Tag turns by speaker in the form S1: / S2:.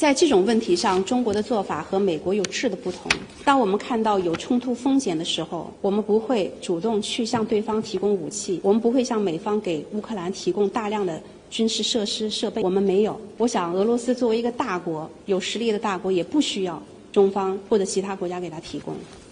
S1: 在这种问题上，中国的做法和美国有质的不同。当我们看到有冲突风险的时候，我们不会主动去向对方提供武器，我们不会向美方给乌克兰提供大量的军事设施设备，我们没有。我想，俄罗斯作为一个大国，有实力的大国，也不需要中方或者其他国家给他提供。